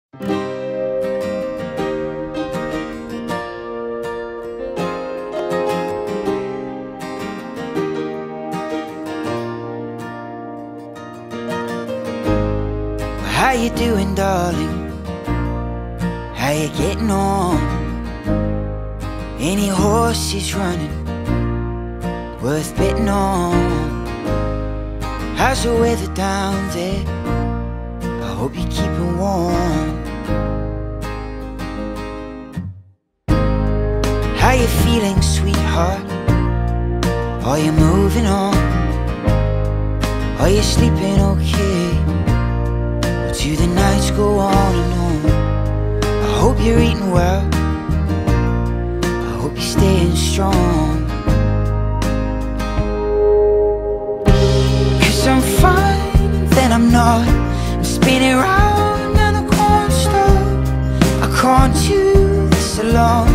How you doing, darling? How you getting on? Any horses running worth betting on? How's the weather down there? I hope you're keeping warm. How you feeling, sweetheart? Are you moving on? Are you sleeping okay? Do the nights go on and on? I hope you're eating well. I hope you're staying strong. 'Cause I'm fine, then I'm not. I'm spinning round and I can't stop. I can't do this alone.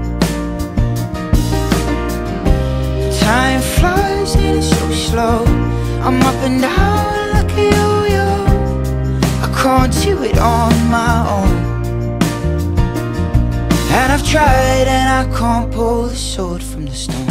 Time flies and it's so slow. I'm up and down like a yo-yo. I can't do it on my own. And I've tried and I can't pull the sword from the stone.